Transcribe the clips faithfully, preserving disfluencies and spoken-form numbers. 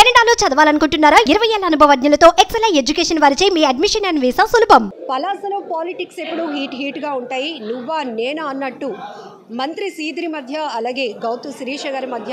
కెనడాలో చదవాలనుకుంటున్నారా? ఇరవై ఏళ్ల అనుభవజ్ఞులతో ఎక్సెల్ ఎడ్యుకేషన్ వారిచే మీ అడ్మిషన్ అండ్ వీసా సులభం. పలాసలో పాలిటిక్స్ ఎప్పుడు హీట్ హీట్గా ఉంటాయి. నువ్వా నేనా అన్నట్టు మంత్రి సీదిరి మధ్య అలాగే గౌతు శిరీష గారి మధ్య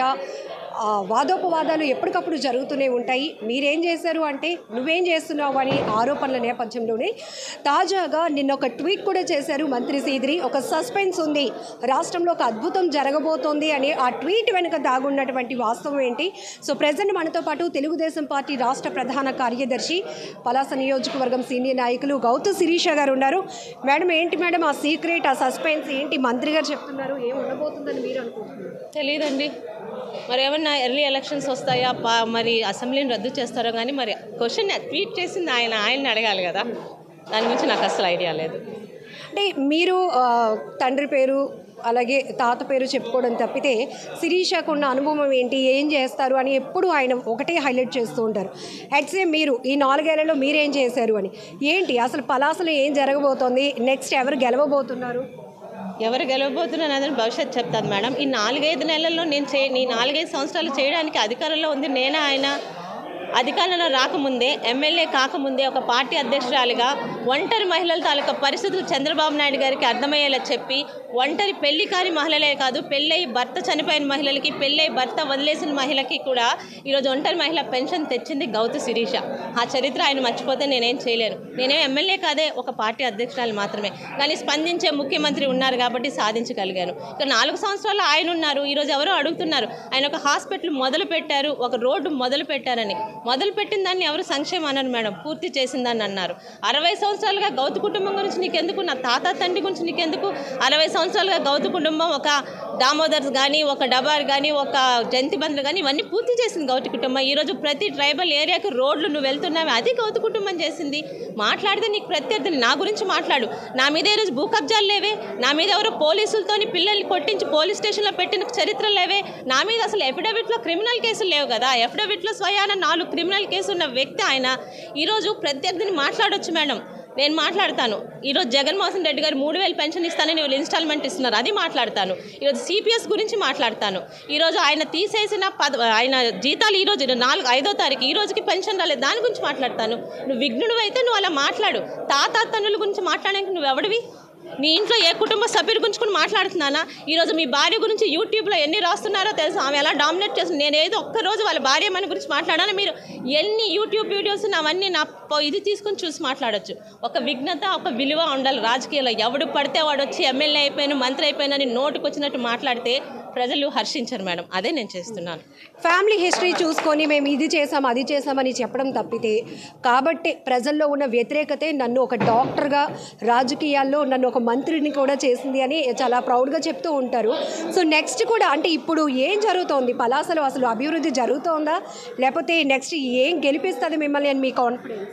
వాదోపవాదాలు ఎప్పటికప్పుడు జరుగుతూనే ఉంటాయి. మీరేం చేశారు అంటే నువ్వేం చేస్తున్నావు అని ఆరోపణల నేపథ్యంలోనే తాజాగా నిన్న ఒక ట్వీట్ కూడా చేశారు మంత్రి సీదిరి. ఒక సస్పెన్స్ ఉంది, రాష్ట్రంలో ఒక అద్భుతం జరగబోతోంది అని. ఆ ట్వీట్ వెనుక దాగున్నటువంటి వాస్తవం ఏంటి? సో ప్రజెంట్ మనతో పాటు తెలుగుదేశం పార్టీ రాష్ట్ర ప్రధాన కార్యదర్శి, పలాస నియోజకవర్గం సీనియర్ నాయకులు గౌతు శిరీష గారు ఉన్నారు. మేడం, ఏంటి మేడం ఆ సీక్రెట్, ఆ సస్పెన్స్ ఏంటి? మంత్రి గారు చెప్తున్నారు, ఏం ఉండబోతుందని మీరు అనుకుంటున్నారు? తెలియదండి. మరి ఏమన్నా ఎర్లీ ఎలక్షన్స్ వస్తాయా, మరి అసెంబ్లీని రద్దు చేస్తారో కానీ మరి క్వశ్చన్ ట్వీట్ చేసింది ఆయన ఆయన్ని అడగాలి కదా. దాని గురించి నాకు అసలు ఐడియా లేదు. అంటే మీరు తండ్రి పేరు అలాగే తాత పేరు చెప్పుకోవడం తప్పితే శిరీషకు ఉన్న అనుభవం ఏంటి, ఏం చేస్తారు అని ఎప్పుడు ఆయన ఒకటే హైలైట్ చేస్తూ ఉంటారు. అట్సే మీరు ఈ నాలుగేళ్లలో మీరేం చేశారు అని. ఏంటి అసలు పలాసలో ఏం జరగబోతోంది, నెక్స్ట్ ఎవరు గెలవబోతున్నారు? ఎవరు గెలవబోతున్నారు అనేది భవిష్యత్తు చెప్తాను మేడం. ఈ నాలుగైదు నెలల్లో నేను చే ఈ నాలుగైదు సంవత్సరాలు చేయడానికి అధికారంలో ఉంది నేనే. ఆయన అధికారంలో రాకముందే, ఎమ్మెల్యే కాకముందే ఒక పార్టీ అధ్యక్షురాలిగా ఒంటరి మహిళల తాలూకా పరిస్థితులు చంద్రబాబు నాయుడు గారికి అర్థమయ్యేలా చెప్పి, ఒంటరి పెళ్లి కాని మహిళలే కాదు, పెళ్ళై భర్త చనిపోయిన మహిళలకి, పెళ్ళై భర్త వదిలేసిన మహిళకి కూడా ఈరోజు ఒంటరి మహిళ పెన్షన్ తెచ్చింది గౌతు శిరీష. ఆ చరిత్ర ఆయన మర్చిపోతే నేనేం చేయలేను. నేనేం ఎమ్మెల్యే కాదే, ఒక పార్టీ అధ్యక్షురాలు మాత్రమే. కానీ స్పందించే ముఖ్యమంత్రి ఉన్నారు కాబట్టి సాధించగలిగాను. ఇక నాలుగు సంవత్సరాలు ఆయన ఉన్నారు. ఈరోజు ఎవరో అడుగుతున్నారు, ఆయన ఒక హాస్పిటల్ మొదలు పెట్టారు, ఒక రోడ్డు మొదలు పెట్టారని. మొదలుపెట్టిన దాన్ని ఎవరు సంక్షేమం అన్నారు మేడం, పూర్తి చేసిందని అన్నారు. అరవై సంవత్సరాలుగా గౌతు కుటుంబం గురించి నీకెందుకు, నా తాత తండ్రి గురించి నీకెందుకు? అరవై సంవత్సరాలుగా గౌతు కుటుంబం ఒక దామోదర్స్ కానీ, ఒక డబార్ కానీ, ఒక జంతి బండ్లు కానీ ఇవన్నీ పూర్తి చేసింది గౌతు కుటుంబం. ఈరోజు ప్రతి ట్రైబల్ ఏరియాకి రోడ్లు నువ్వు వెళ్తున్నావు, అది గౌతు కుటుంబం చేసింది. మాట్లాడితే నీకు ప్రత్యర్థిని, నా గురించి మాట్లాడు. నా మీద ఈరోజు భూ కబ్జాలు లేవే, నా మీద ఎవరో పోలీసులతోని పిల్లల్ని కొట్టించి పోలీస్ స్టేషన్లో పెట్టిన చరిత్ర లేవే, నా మీద అసలు ఎఫిడవిట్లో క్రిమినల్ కేసులు లేవు కదా. ఎఫిడవిట్లో స్వయాన నాలుగు క్రిమినల్ కేసు ఉన్న వ్యక్తి ఆయన. ఈరోజు ప్రత్యర్థిని మాట్లాడొచ్చు మేడం, నేను మాట్లాడతాను. ఈరోజు జగన్మోహన్ రెడ్డి గారు మూడు వేలు పెన్షన్ ఇస్తానని వీళ్ళు ఇన్స్టాల్మెంట్ ఇస్తున్నారు, అది మాట్లాడతాను. ఈరోజు సిపిఎస్ గురించి మాట్లాడతాను. ఈరోజు ఆయన తీసేసిన పద ఆయన జీతాలు ఈరోజు నాలుగు ఐదో తారీఖు ఈ రోజుకి పెన్షన్ రాలేదు, దాని గురించి మాట్లాడతాను. నువ్వు విఘ్నుడు అయితే నువ్వు అలా మాట్లాడు. తాత తన్నుల గురించి మాట్లాడడానికి నువ్వు ఎవడివి? నీ ఇంట్లో ఏ కుటుంబ సభ్యుల గురించి కూడా మాట్లాడుతున్నానా? ఈరోజు మీ భార్య గురించి యూట్యూబ్లో ఎన్ని రాస్తున్నారో తెలుసు, ఆమె ఎలా డామినేట్ చేస్తుంది. నేను ఏదో ఒక్కరోజు వాళ్ళ భార్య మన గురించి మాట్లాడాను. మీరు ఎన్ని యూట్యూబ్ వీడియోస్ అవన్నీ నా ఇది తీసుకొని చూసి మాట్లాడచ్చు. ఒక విఘ్నత, ఒక విలువ ఉండాలి రాజకీయాల్లో. ఎవడు పడితే వాడు వచ్చి ఎమ్మెల్యే అయిపోయాను, మంత్రి అయిపోయానని నోటుకు వచ్చినట్టు మాట్లాడితే ప్రజలు హర్షించరు మేడం. అదే నేను చేస్తున్నాను. ఫ్యామిలీ హిస్టరీ చూసుకొని మేము ఇది చేసాం అది చేసామని చెప్పడం తప్పితే, కాబట్టి ప్రజల్లో ఉన్న వ్యతిరేకతే నన్ను ఒక డాక్టర్గా, రాజకీయాల్లో నన్ను ఒక మంత్రిని కూడా చేసింది అని చాలా ప్రౌడ్గా చెప్తూ ఉంటారు. సో నెక్స్ట్ కూడా అంటే ఇప్పుడు ఏం జరుగుతోంది పలాసలో? అసలు అభివృద్ధి జరుగుతోందా, లేకపోతే నెక్స్ట్ ఏం గెలిపిస్తుంది మిమ్మల్ని అని మీ కాన్ఫిడెన్స్?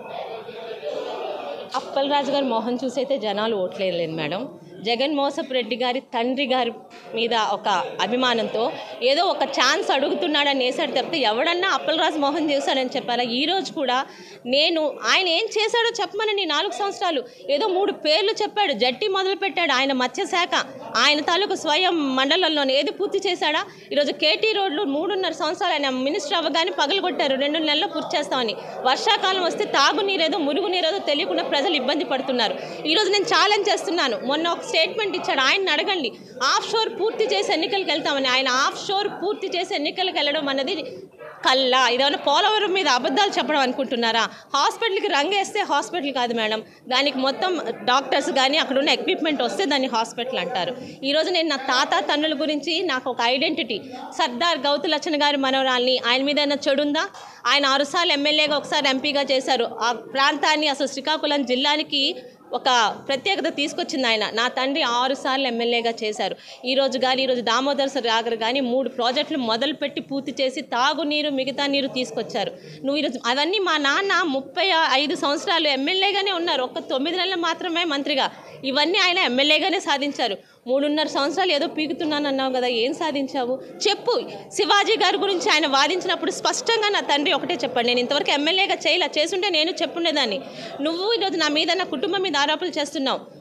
అప్పలరాజు గారు మోహన్ చూసి అయితే జనాలు ఓట్లేదు మేడం. జగన్మోహన్ రెడ్డి గారి తండ్రి గారి మీద ఒక అభిమానంతో ఏదో ఒక ఛాన్స్ అడుగుతున్నాడని వేసాడు తప్పితే ఎవడన్నా అప్పలరాజు మోహన్ చేశాడని చెప్పారా? ఈరోజు కూడా నేను ఆయన ఏం చేశాడో చెప్పమని నాలుగు సంవత్సరాలు ఏదో మూడు పేర్లు చెప్పాడు. జట్టి మొదలుపెట్టాడు ఆయన, మత్స్యశాఖ ఆయన తాలూకు స్వయం మండలంలోనే ఏది పూర్తి చేశాడా? ఈరోజు కేటీ రోడ్లు మూడున్నర సంవత్సరాలు ఆయన మినిస్టర్ అవ్వగానే పగలగొట్టారు, రెండు నెలల్లో పూర్తి చేస్తామని. వర్షాకాలం వస్తే తాగునీరేదో మురుగునీరేదో తెలియకుండా ప్రజలు ఇబ్బంది పడుతున్నారు. ఈరోజు నేను ఛాలెంజ్ చేస్తున్నాను. మొన్న ఒక స్టేట్మెంట్ ఇచ్చాడు, ఆయన అడగండి. ఆఫ్ షోర్ పూర్తి చేసి ఎన్నికలకు వెళ్తామని. ఆయన ఆఫ్ షోర్ పూర్తి చేసి ఎన్నికలకు వెళ్ళడం అన్నది కల్లా. ఇదేమన్నా పోలవరం మీద అబద్ధాలు చెప్పడం అనుకుంటున్నారా? హాస్పిటల్కి రంగేస్తే హాస్పిటల్ కాదు మేడం, దానికి మొత్తం డాక్టర్స్ కానీ అక్కడ ఉన్న ఎక్విప్మెంట్ వస్తే దాన్ని హాస్పిటల్ అంటారు. ఈరోజు నేను నా తాత తన్నుల గురించి నాకు ఒక ఐడెంటిటీ. సర్దార్ గౌతు లచ్చన్ గారి మనవరాల్ని, ఆయన మీద ఏమైనా చెడుందా? ఆయన ఆరుసార్లు ఎమ్మెల్యేగా ఒకసారి ఎంపీగా చేశారు. ఆ ప్రాంతాన్ని అసలు శ్రీకాకుళం జిల్లానికి ఒక ప్రత్యేకత తీసుకొచ్చింది ఆయన. నా తండ్రి ఆరు సార్లు ఎమ్మెల్యేగా చేశారు. ఈరోజు కానీ ఈరోజు దామోదర్ సాగర్ కానీ మూడు ప్రాజెక్టులు మొదలుపెట్టి పూర్తి చేసి తాగునీరు, మిగతా నీరు తీసుకొచ్చారు. నువ్వు ఈరోజు అవన్నీ మా నాన్న ముప్పై ఐదు సంవత్సరాలు ఎమ్మెల్యేగానే ఉన్నారు, ఒక్క తొమ్మిది నెలలు మాత్రమే మంత్రిగా. ఇవన్నీ ఆయన ఎమ్మెల్యేగానే సాధించారు. మూడున్నర సంవత్సరాలు ఏదో పీకుతున్నాను అన్నావు కదా, ఏం సాధించావు చెప్పు. శివాజీ గారి గురించి ఆయన వాదించినప్పుడు స్పష్టంగా నా తండ్రి ఒకటే చెప్పాడు, నేను ఇంతవరకు ఎమ్మెల్యేగా చేయలే, చేసుంటే నేను చెప్పుండేదాన్ని. నువ్వు ఈరోజు నా మీద, నా కుటుంబం మీద ఆరోపణలు చేస్తున్నావు.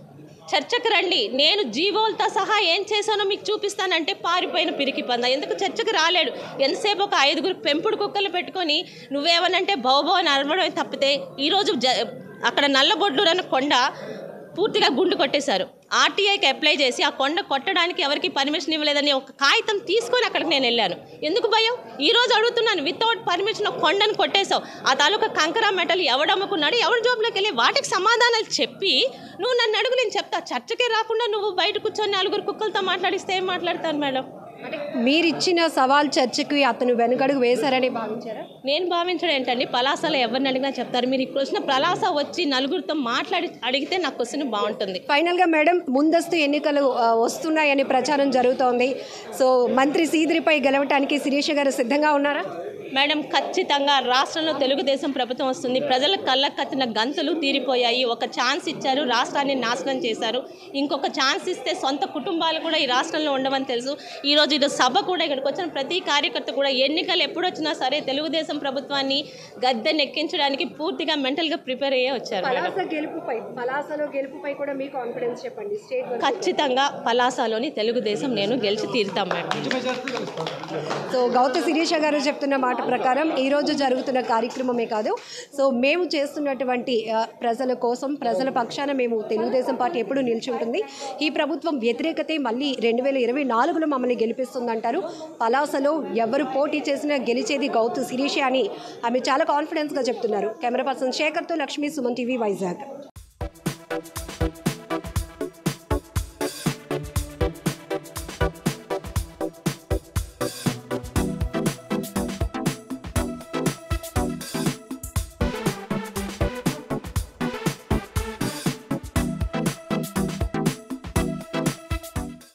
చర్చకు రండి, నేను జీవోలతో సహా ఏం చేశానో మీకు చూపిస్తానంటే పారిపోయిన పిరికి పంద. ఎందుకు చర్చకు రాలేడు? ఎంతసేపు ఒక ఐదుగురు పెంపుడు కుక్కలు పెట్టుకొని నువ్వేమనంటే బౌబో అని అరవడం తప్పితే ఈరోజు జ అక్కడ నల్లబొడ్లు అన్న కొండ పూర్తిగా గుండు కొట్టేశారు. ఆర్టీఐకి అప్లై చేసి ఆ కొండ కొట్టడానికి ఎవరికి పర్మిషన్ ఇవ్వలేదని ఒక కాగితం తీసుకొని అక్కడికి నేను వెళ్ళాను. ఎందుకు భయం? ఈరోజు అడుగుతున్నాను, వితౌట్ పర్మిషన్ కొండను కొట్టేశావు, ఆ తాలూకా కంకర మెటల్ ఎవడమ్ముకున్నాడు, ఎవరి జోబులోకి వెళ్ళి వాటికి సమాధానాలు చెప్పి నువ్వు నన్ను అడుగు, నేను చెప్తా. చర్చకే రాకుండా నువ్వు బయట కూర్చొని నలుగురు కుక్కలతో మాట్లాడిస్తే ఏం మాట్లాడతాను మేడం? మీరిచ్చిన సవాల్ చర్చకి అతను వెనుకడుగు వేశారని భావించారా? నేను భావించడం ఏంటండి, పలాసలో ఎవరిని అడిగినా చెప్తారు. మీరు ఈ క్వశ్చన్ పలాస వచ్చి నలుగురితో మాట్లాడి అడిగితే నాకు క్వశ్చన్ బాగుంటుంది. ఫైనల్గా మేడం, ముందస్తు ఎన్నికలు ఆ, వస్తున్నాయని ప్రచారం జరుగుతోంది. సో మంత్రి సీదిరిపై గెలవటానికి శిరీష గారు సిద్ధంగా ఉన్నారా? మేడం, ఖచ్చితంగా రాష్ట్రంలో తెలుగుదేశం ప్రభుత్వం వస్తుంది. ప్రజల కళ్ళకు కట్టిన గంతులు తీరిపోయాయి. ఒక ఛాన్స్ ఇచ్చారు, రాష్ట్రాన్ని నాశనం చేశారు. ఇంకొక ఛాన్స్ ఇస్తే సొంత కుటుంబాలు కూడా ఈ రాష్ట్రంలో ఉండవని తెలుసు. ఈరోజు ఇది సభ కూడా, ఇక్కడికి వచ్చిన ప్రతి కార్యకర్త కూడా ఎన్నికలు ఎప్పుడు వచ్చినా సరే తెలుగుదేశం ప్రభుత్వాన్ని గద్దెనెక్కించడానికి పూర్తిగా మెంటల్గా ప్రిపేర్ అయ్యే వచ్చారు. పలాస గెలుపుపై పలాసలో గెలుపుపై కూడా మీ కాన్ఫిడెన్స్ చెప్పండి. స్టేట్ ఖచ్చితంగా పలాసలోని తెలుగుదేశం నేను గెలిచి తీరుతాం మేడం. సో గౌత శిరీష గారు చెప్తున్న మాట ప్రకారం ఈరోజు జరుగుతున్న కార్యక్రమమే కాదు, సో మేము చేస్తున్నటువంటి ఆ, ప్రజల కోసం, ప్రజల పక్షాన మేము తెలుగుదేశం పార్టీ ఎప్పుడు నిలిచి ఉంటుంది. ఈ ప్రభుత్వం వ్యతిరేకతే మళ్ళీ రెండు వేల ఇరవై నాలుగులో మమ్మల్ని గెలిపిస్తుందంటారు. పలాసలో ఎవరు పోటీ చేసినా గెలిచేది గౌతు శిరీష అని ఆమె చాలా కాన్ఫిడెన్స్గా చెప్తున్నారు. కెమెరా పర్సన్ శేఖర్తో లక్ష్మీ, సుమన్ టీవీ, వైజాగ్.